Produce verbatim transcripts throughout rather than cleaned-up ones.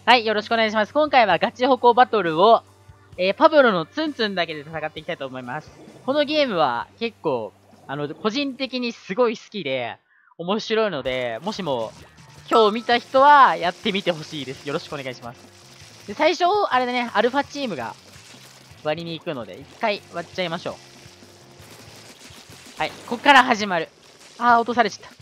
はい、よろしくお願いします。今回はガチホコバトルを、えー、パブロのツンツンだけで戦っていきたいと思います。このゲームは結構、あの、個人的にすごい好きで、面白いので、もしも、今日見た人はやってみてほしいです。よろしくお願いします。で、最初、あれだね、アルファチームが割りに行くので、一回割っちゃいましょう。はい、こっから始まる。あー、落とされちゃった。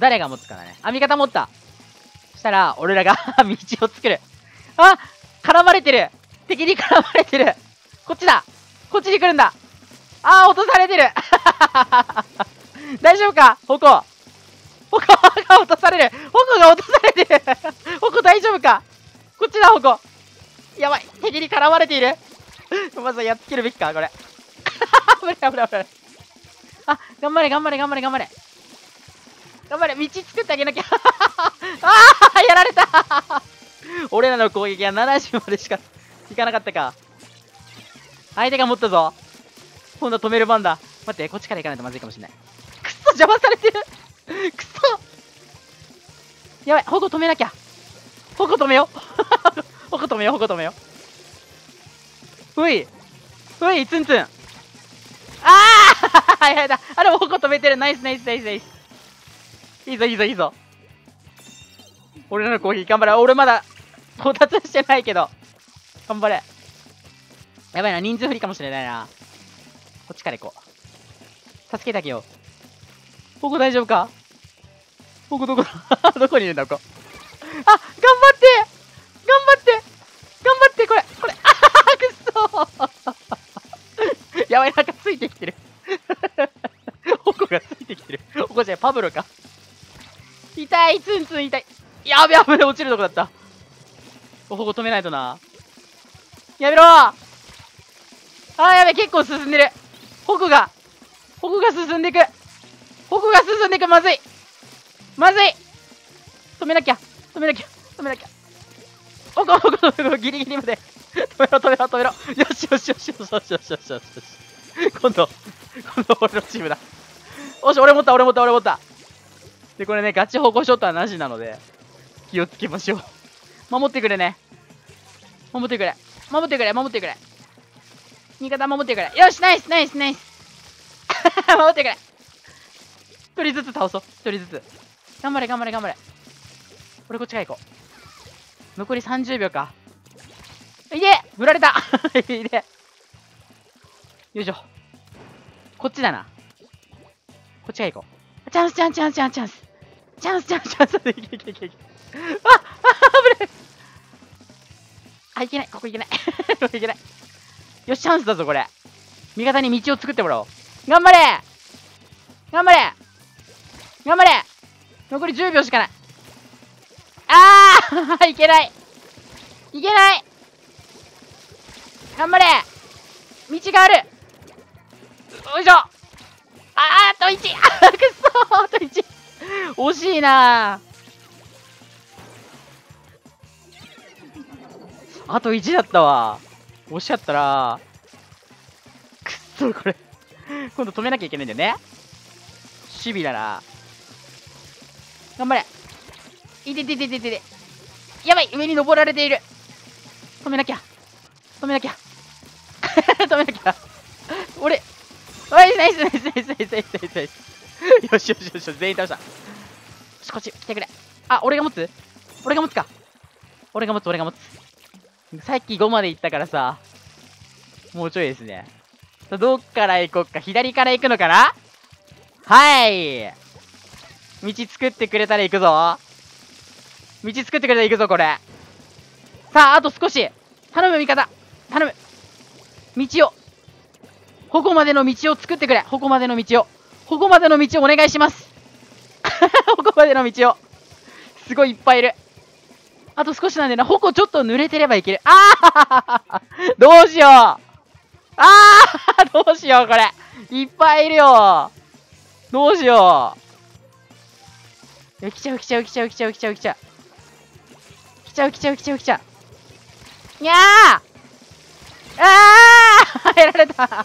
誰が持つかだね。あ、味方持った。したら、俺らが道を作る。あ、絡まれてる。敵に絡まれてる。こっちだ。こっちに来るんだ。あー、落とされてる。大丈夫かホコ。ホコが落とされる。ホコが落とされてる。ホコ大丈夫か。こっちだ、ホコ。やばい。敵に絡まれている。まずやっつけるべきか、これ。危ない、危ない、危ない。あ、頑張れ、頑張れ、頑張れ、頑張れ。頑張れ、道作ってあげなきゃ。ああ、やられた。俺らの攻撃はななじゅうまでしかいかなかったか。相手が持ったぞ。今度は止める番だ。待って、こっちから行かないとまずいかもしれない。くっそ、邪魔されてる。くっそ。やばい、ホコ止めなきゃ。ホコ止めよ。ホコ止めよ、ホコ止めよ。ふい。ふい、ツンツン。ああやだ。あれもホコ止めてる。ナイス、ナイス、ナイス、ナイス。いいぞ、いいぞ、いいぞ。俺らの攻撃頑張れ。俺まだ到達してないけど。頑張れ。やばいな、人数不利かもしれないな。こっちから行こう。助けてあげよう。ここ大丈夫か。ここどこだどこにいるんだ、ここ。あ、頑張って頑張って頑張って、これこれあー、くっそやばい、なんかついてきてる。ホコがついてきてる。ホコじゃパブロか。痛い、ツンツン痛い。やべやべ、落ちるとこだった。ホコ止めないとな。やめろー。あー、やべ、結構進んでる。ホコが、ホコが進んでいく。ホコが進んでいく。まずい。まずい。止めなきゃ。止めなきゃ。止めなきゃ。ホコ、ホコ、ホコ、ギリギリまで。止めろ、止めろ、止めろ。よしよしよしよしよしよしよしよしよし。今度、今度俺のチームだ。よし、俺持った、俺持った、俺持った。で、これね、ガチホコショットはなしなので、気をつけましょう。守ってくれね。守ってくれ。守ってくれ、守ってくれ。味方守ってくれ。よし、ナイス、ナイス、ナイス。守ってくれ。一人ずつ倒そう。一人ずつ。頑張れ、頑張れ、頑張れ。俺こっちから行こう。残りさんじゅうびょうか。いで振られたいでよいしょ。こっちだな。こっちから行こう。チャンス、チャンス、チャンス、チャンス、チャンス。チャンス、チャンス、チャンス。いけいけいけいけ。ああ、危ない。あ、いけない。ここいけない。ここいけない。よし、チャンスだぞ、これ。味方に道を作ってもらおう。頑張れ頑張れ頑張れ残りじゅうびょうしかない。あーいけないいけない頑張れ道があるよいしょ。あーあといちあーくっそーあといち惜しいなー。あといちだったわ。惜しかったなー。くっそこれ今度止めなきゃいけないんだよね。守備だな。頑張れ。いてててててて。やばい上に登られている。止めなきゃ。止めなきゃ。止めなきゃ。俺。おい、ナイスナイスナイスナイスナイスナイスナイス。よしよしよし、全員倒した。よし、こっち来てくれ。あ、俺が持つ俺が持つか。俺が持つ、俺が持つ。さっきごまで行ったからさ。もうちょいですね。どっから行こっか。左から行くのかな。はい。道作ってくれたら行くぞ。道作ってくれたら行くぞ、これ。さあ、あと少し。頼む、味方。頼む。道を。矛までの道を作ってくれ。矛までの道を。矛までの道をお願いします。矛までの道を。すごいいっぱいいる。あと少しなんでな。矛ちょっと濡れてればいける。ああどうしよう。ああどうしよう、これ。いっぱいいるよ。どうしよう。え、来ちゃう来ちゃう来ちゃう来ちゃう来ちゃう来ちゃう。来ちゃう来ちゃう来ちゃう来ちゃう。にゃーあーやられた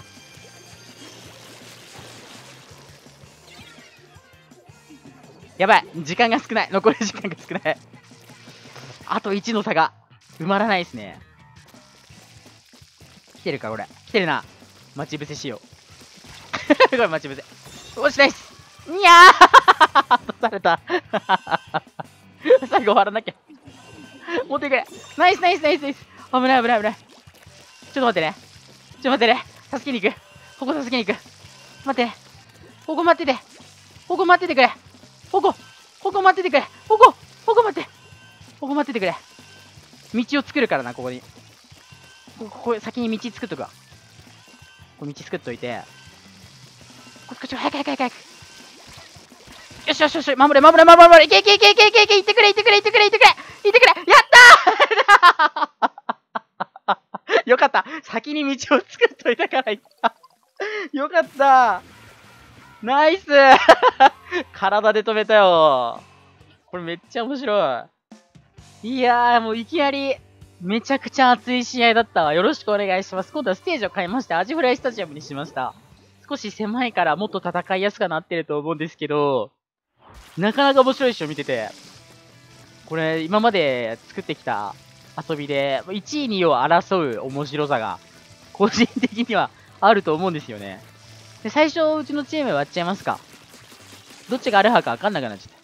やばい時間が少ない。残り時間が少ない。 あといちの差が埋まらないですね。来てるか、これ。来てるな。待ち伏せしよう。これ待ち伏せ。おし、ナイス。にゃー落とされた。最後終わらなきゃ。持ってくれ。ナイスナイスナイスナイス。危ない危ない危ない。ちょっと待ってね。ちょっと待ってね。助けに行く。ここ助けに行く。待って。ここ待ってて。ここ待っててくれ。ここ。ここ待っててくれ。ここ。ここ待って。ここ待っててくれ。道を作るからな、ここに。ここ、先に道作っとくわ。ここ道作っといて。こっち、こっち、早く早く早く。よしよしよし、守れ守れ守れ守れ。いけいけいけいけいけいけ、いってくれいってくれいってくれいってくれいってくれ。やったーよかった。先に道を作っといたからいった。よかった。ナイス体で止めたよ。これめっちゃ面白い。いやー、もういきなり、めちゃくちゃ熱い試合だったわ。よろしくお願いします。今度はステージを変えまして、アジフライスタジアムにしました。少し狭いからもっと戦いやすくなってると思うんですけど、なかなか面白いっしょ、見てて。これ、今まで作ってきた遊びで、いちい、にいを争う面白さが、個人的にはあると思うんですよね。で、最初、うちのチーム割っちゃいますか。どっちがアルファか分かんなくなっちゃった。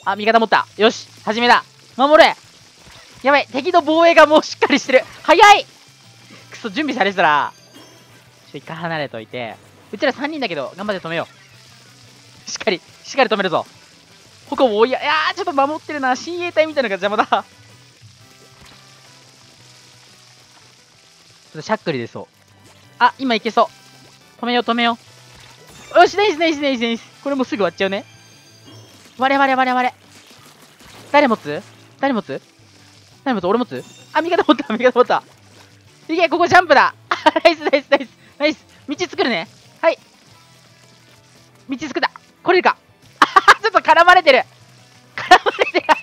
あ、味方持った。よし、始めだ。守れ。やばい、敵の防衛がもうしっかりしてる。早い。くそ、準備されてたら、ちょっと一回離れといて。うちらさんにんだけど、頑張って止めよう。しっかり、しっかり止めるぞ。ここも追いや、いやー、ちょっと守ってるな。親衛隊みたいなのが邪魔だ。ちょっとしゃっくり出そう。あ、今いけそう。止めよう、止めよう。よし、ナイスナイスナイスナイス。これもうすぐ終わっちゃうね。我々我々。誰持つ誰持つ誰持つ俺持つあ、味方持った、味方持った。いけ、ここジャンプだ。ナイスナイスナイスナイス。道作るね。はい。道作った。これか。ちょっと絡まれてる。絡まれてる。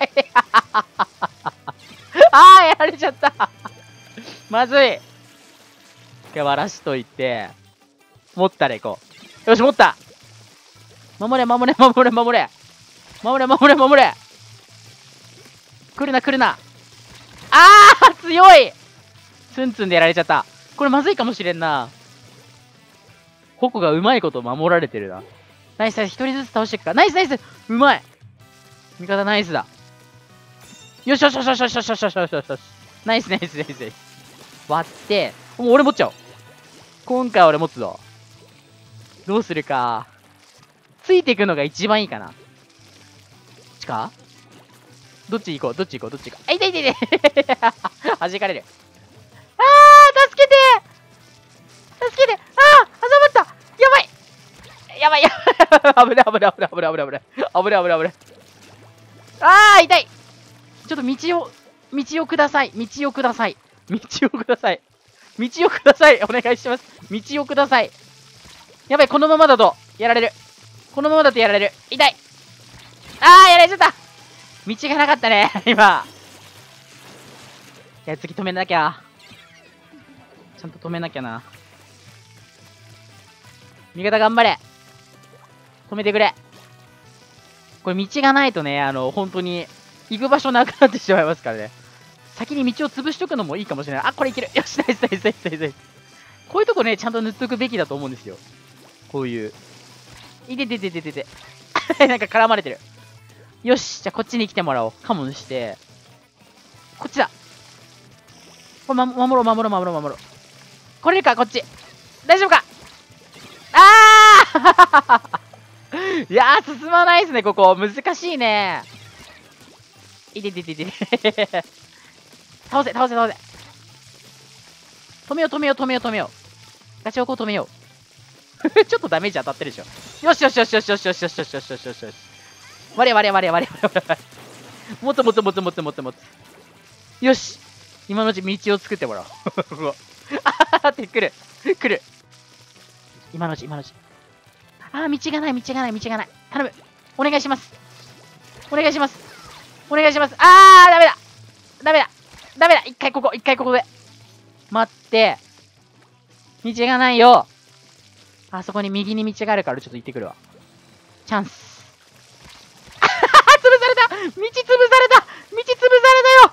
あー、やられちゃった。まずい。一回割らしといて、持ったら行こう。よし、持った。守れ、守れ、守れ、守れ。守れ、守れ、守れ。来るな、来るな。あー、強い。ツンツンでやられちゃった。これまずいかもしれんな。矛がうまいこと守られてるな。ナイスナイス、一人ずつ倒していくか。ナイスナイス、うまい。味方ナイスだ。よしよしよしよしよしよしよしよしよしよし。ナイスナイスナイスナイス。割って、もう俺持っちゃおう。今回俺持つぞ。どうするか。ついていくのが一番いいかな。こっちかどっち行こうどっち行こうどっち行こう。あ、痛い痛い痛い。弾かれる。あー、助けて助けて。あー、挟まった。やばいやばいやばい。危ない危ない危ない危ない危ない危ない危ない危ない危ない。あー、痛い。ちょっと道を、道をください。道をください。道をください。道をください。お願いします。道をください。やばい、このままだと、やられる。このままだとやられる。痛い。あー、やられちゃった。道がなかったね、今。いや、次止めなきゃ。ちゃんと止めなきゃな。味方頑張れ。止めてくれ。これ道がないとね、あの、本当に、行く場所なくなってしまいますからね。先に道を潰しとくのもいいかもしれない。あ、これいける。よし、ナイスナイスナイスナイスナイス。こういうとこね、ちゃんと塗っとくべきだと思うんですよ。こういう。いてててててて。なんか絡まれてる。よし、じゃあこっちに来てもらおう。カモンして。こっちだ。これ、ま、守ろう、守ろう、守ろう、守ろう。来れるか、こっち。大丈夫か。あーいやー、進まないですね、ここ。難しいね。いててててて。倒せ、倒せ、倒せ。止めよう、止めよう、止めよう、止めよう。ガチョウコを止めよう。ちょっとダメージ当たってるでしょ。よしよしよしよしよしよしよしよしよしよしよしよし。我々我々我々我々。もっともっともっともっともっともっと。よし。今のうち道を作ってもらおう。あーって来る。来る。今のうち、今のうち。あー、道がない、道がない、道がない。頼む。お願いします。お願いします。お願いします。あー、ダメだ。ダメだ。ダメだ。一回ここ、一回ここで。待って。道がないよ。あそこに右に道があるからちょっと行ってくるわ。チャンス。潰された道潰された道潰されたよ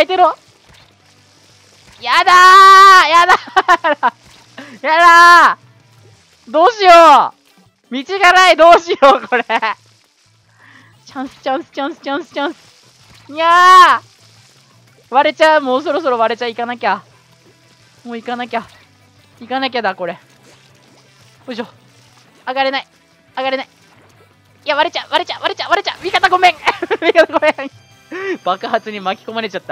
相手のやだーやだーやだーどうしよう道がないどうしようこれチャンスチャンスチャンスチャンスチャンスいやー割れちゃうもうそろそろ割れちゃう行かなきゃもう行かなきゃ行かなきゃだこれよいしょ上がれない上がれないいや割れちゃう割れちゃう割れちゃう割れちゃう味方ごめん味方ごめん爆発に巻き込まれちゃった。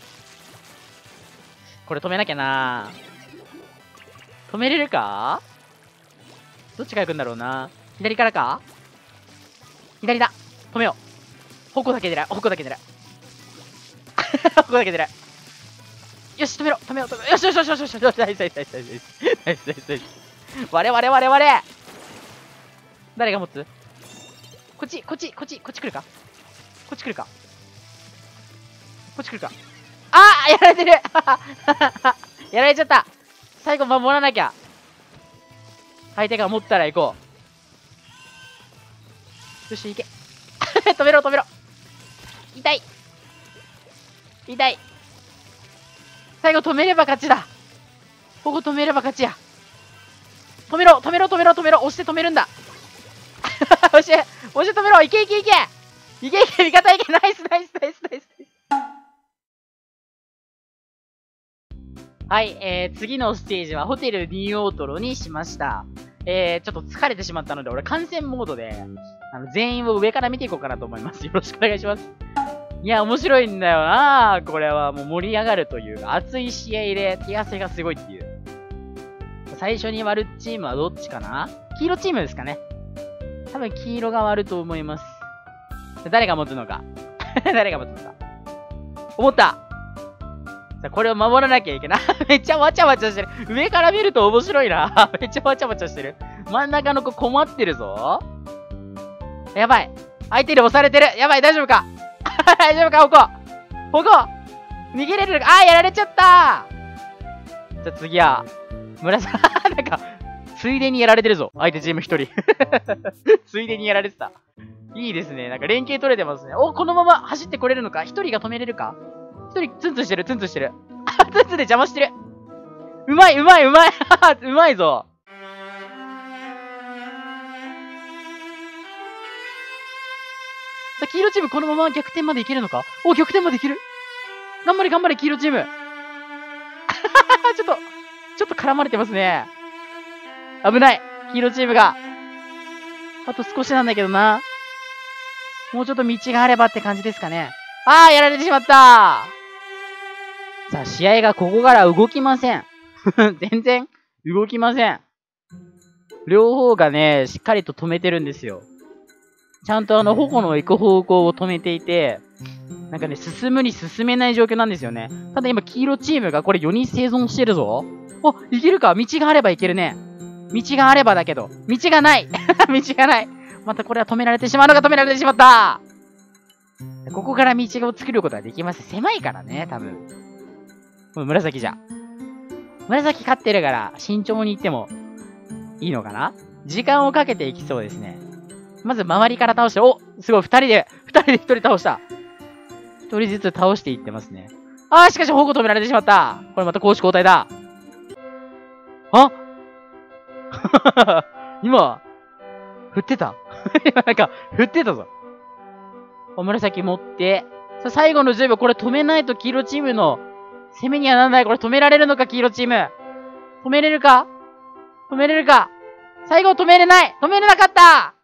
これ止めなきゃな。止めれるか？どっちから行くんだろうな。左からか？左だ。止めよう。矛だけ狙う。矛だけ狙う。矛だけ狙う。よし、止めろ。止めよう。止めよしよしよしよしよしよし。ナイスナイスナイスナイスナイスナイスナイスナイス。我々我々。誰が持つ？こっちこっちこっちこっち来るか？こっち来るか？こっち来るか？あーやられてるやられちゃった。最後守らなきゃ。相手が持ったら行こう。よし、行け。止めろ、止めろ。痛い。痛い。最後止めれば勝ちだ。ここ止めれば勝ちや。止めろ、止めろ、止めろ、止めろ。押して止めるんだ。押して、押して止めろ。いけいけいけ。いけいけ、味方いけ。ナイス、ナイス、ナイス、ナイス。はい、えー、次のステージはホテルニューオートロにしました。えー、ちょっと疲れてしまったので、俺観戦モードで、あの、全員を上から見ていこうかなと思います。よろしくお願いします。いや、面白いんだよなこれはもう盛り上がるというか、熱い試合で手汗がすごいっていう。最初に割るチームはどっちかな？黄色チームですかね。多分黄色が割ると思います。誰が持つのか誰が持つのか。思ったさあこれを守らなきゃいけない。めっちゃわちゃわちゃしてる。上から見ると面白いな。めっちゃわちゃわちゃしてる。真ん中の子困ってるぞ。やばい。相手に押されてる。やばい、大丈夫か大丈夫か、ここ。ここ逃げれるか。あー、やられちゃったー。じゃあ次は、紫、なんか、ついでにやられてるぞ。相手チーム一人。ついでにやられてた。いいですね。なんか連携取れてますね。お、このまま走ってこれるのか？一人が止めれるか？一人ツンツンしてる、ツンツンしてる。あ、ツンツンで邪魔してる。うまい、うまい、うまい。うまいぞ。さあ、黄色チームこのまま逆転までいけるのか？お、逆転までいける。頑張れ、頑張れ、黄色チーム。ちょっと、ちょっと絡まれてますね。危ない。黄色チームが。あと少しなんだけどな。もうちょっと道があればって感じですかね。あー、やられてしまったー。さあ、試合がここから動きません。全然動きません。両方がね、しっかりと止めてるんですよ。ちゃんとあの、矛の行く方向を止めていて、なんかね、進むに進めない状況なんですよね。ただ今、黄色チームがこれよにん生存してるぞ。お、いけるか？道があればいけるね。道があればだけど、道がない道がない。またこれは止められてしまうのが止められてしまったここから道を作ることはできません。狭いからね、多分。この紫じゃ。紫勝ってるから、慎重に行ってもいいのかな？時間をかけていきそうですね。まず周りから倒して、お！すごい、二人で、二人で一人倒した。一人ずつ倒していってますね。あー、しかし、矛止められてしまった。これまた攻守交代だ。あ今、振ってた今なんか、振ってたぞ。お、紫持って、さ、最後のじゅうびょう、これ止めないと黄色チームの攻めにはならない。これ止められるのか、黄色チーム。止めれるか？止めれるか？最後止めれない！止めれなかった！